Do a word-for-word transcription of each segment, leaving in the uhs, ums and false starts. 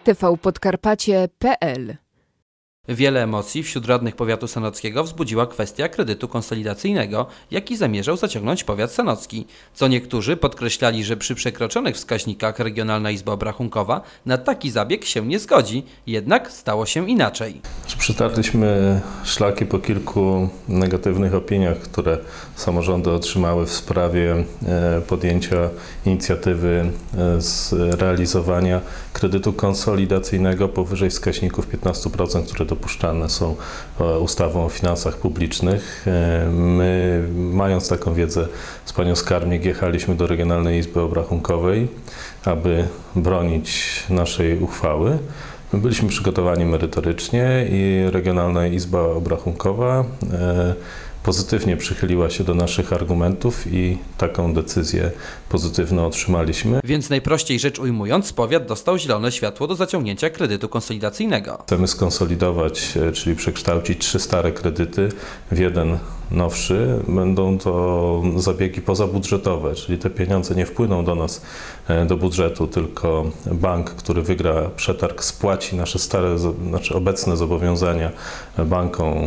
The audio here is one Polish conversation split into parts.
T V Podkarpacie kropka P L. Wiele emocji wśród radnych powiatu sanockiego wzbudziła kwestia kredytu konsolidacyjnego, jaki zamierzał zaciągnąć powiat sanocki. Co niektórzy podkreślali, że przy przekroczonych wskaźnikach Regionalna Izba Obrachunkowa na taki zabieg się nie zgodzi, jednak stało się inaczej. Przytarliśmy szlaki po kilku negatywnych opiniach, które samorządy otrzymały w sprawie podjęcia inicjatywy zrealizowania kredytu konsolidacyjnego powyżej wskaźników piętnaście procent, które dopuszczalne są ustawą o finansach publicznych. My, mając taką wiedzę z panią skarbnik, jechaliśmy do Regionalnej Izby Obrachunkowej, aby bronić naszej uchwały. My byliśmy przygotowani merytorycznie i Regionalna Izba Obrachunkowa pozytywnie przychyliła się do naszych argumentów i taką decyzję pozytywną otrzymaliśmy. Więc najprościej rzecz ujmując, powiat dostał zielone światło do zaciągnięcia kredytu konsolidacyjnego. Chcemy skonsolidować, czyli przekształcić trzy stare kredyty w jeden nowszy. Będą to zabiegi pozabudżetowe, czyli te pieniądze nie wpłyną do nas, do budżetu, tylko bank, który wygra przetarg, spłaci nasze stare, znaczy obecne zobowiązania bankom,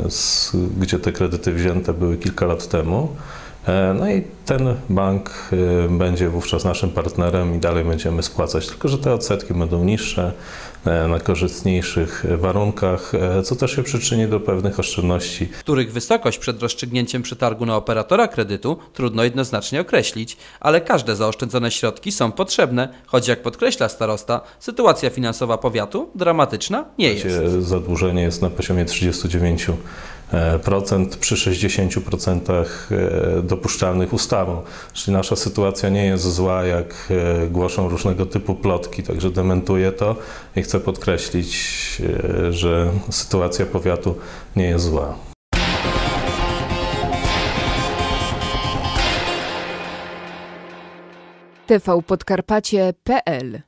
gdzie te kredyty wzięte były kilka lat temu. No i ten bank będzie wówczas naszym partnerem i dalej będziemy spłacać, tylko że te odsetki będą niższe, na korzystniejszych warunkach, co też się przyczyni do pewnych oszczędności. Których wysokość przed rozstrzygnięciem przetargu na operatora kredytu trudno jednoznacznie określić, ale każde zaoszczędzone środki są potrzebne, choć jak podkreśla starosta, sytuacja finansowa powiatu dramatyczna nie jest. Zadłużenie jest na poziomie trzydziestu dziewięciu procent przy sześćdziesięciu procentach dopuszczalnych ustawą. Czyli nasza sytuacja nie jest zła, jak głoszą różnego typu plotki, także dementuję to i chcę podkreślić, że sytuacja powiatu nie jest zła. T V Podkarpacie kropka P L